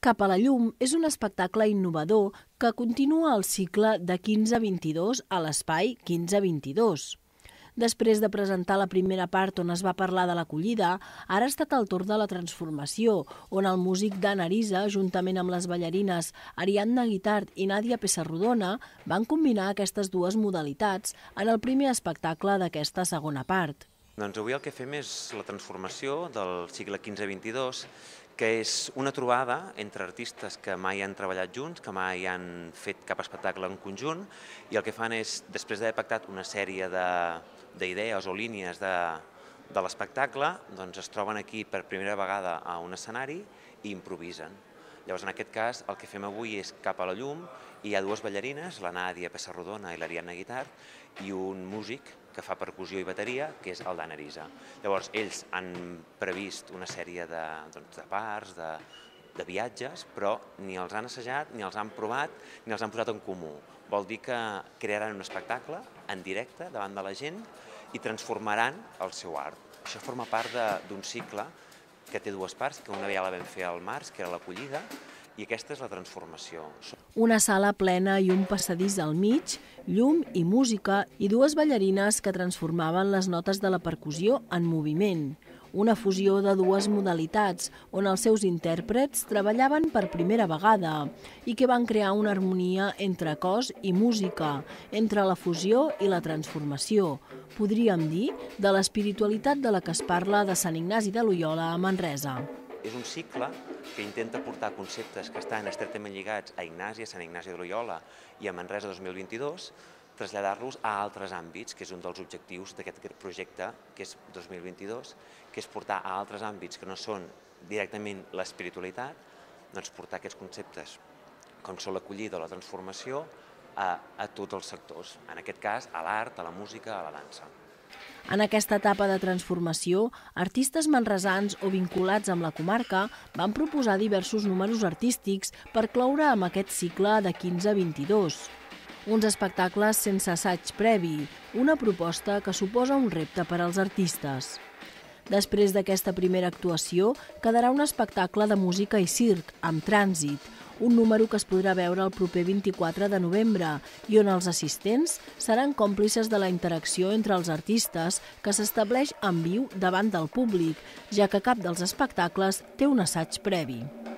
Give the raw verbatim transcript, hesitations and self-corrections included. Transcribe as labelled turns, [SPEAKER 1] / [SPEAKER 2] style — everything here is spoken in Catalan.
[SPEAKER 1] Cap a la llum és un espectacle innovador que continua el cicle de quinze vint-i-dos a l'espai quinze vint-i-dos. Després de presentar la primera part on es va parlar de l'acollida, ara ha estat el torn de la transformació, on el músic Dan Arisa, juntament amb les ballarines Ariadna Guitart i Nàdia Pessarrodona, van combinar aquestes dues modalitats en el primer espectacle d'aquesta segona part.
[SPEAKER 2] Doncs avui el que fem és la transformació del cicle quinze vint-i-dos, que és una trobada entre artistes que mai han treballat junts, que mai han fet cap espectacle en conjunt, i el que fan és, després d'haver pactat una sèrie d'idees o línies de, de l'espectacle, doncs es troben aquí per primera vegada a un escenari i improvisen. Llavors, en aquest cas, el que fem avui és Cap a la llum, i hi ha dues ballarines, la Nàdia Pessarrodona i l'Ariadna Guitart, i un músic que fa percussió i bateria, que és el Dan Arisa. Llavors, ells han previst una sèrie de, doncs, de parts, de, de viatges, però ni els han assajat, ni els han provat, ni els han posat en comú. Vol dir que crearan un espectacle en directe davant de la gent i transformaran el seu art. Això forma part d'un cicle que té dues parts, que una ja la vam fer al març, que era l'acollida, i aquesta és la transformació.
[SPEAKER 1] Una sala plena i un passadís al mig, llum i música i dues ballarines que transformaven les notes de la percussió en moviment. Una fusió de dues modalitats on els seus intèrprets treballaven per primera vegada i que van crear una harmonia entre cos i música, entre la fusió i la transformació. Podríem dir de l'espiritualitat de la que es parla de Sant Ignasi de Loiola a Manresa.
[SPEAKER 2] És un cicle que intenta portar conceptes que estan estretament lligats a Ignasi, a Sant Ignasi de Loiola i a Manresa dos mil vint-i-dos, traslladar-los a altres àmbits, que és un dels objectius d'aquest projecte, que és dos mil vint-i-dos, que és portar a altres àmbits que no són directament l'espiritualitat, doncs portar aquests conceptes, com són l'acollida o la transformació, a, a tots els sectors, en aquest cas a l'art, a la música, a la dansa.
[SPEAKER 1] En aquesta etapa de transformació, artistes manresans o vinculats amb la comarca van proposar diversos números artístics per cloure amb aquest cicle de quinze vint-i-dos. Uns espectacles sense assaig previ, una proposta que suposa un repte per als artistes. Després d'aquesta primera actuació, quedarà un espectacle de música i circ, amb Trànsit, un número que es podrà veure el proper vint-i-quatre de novembre i on els assistents seran còmplices de la interacció entre els artistes que s'estableix en viu davant del públic, ja que cap dels espectacles té un assaig previ.